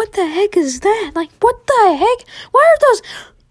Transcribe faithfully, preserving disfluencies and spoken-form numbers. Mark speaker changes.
Speaker 1: what the heck is that? Like, what the heck? Why are those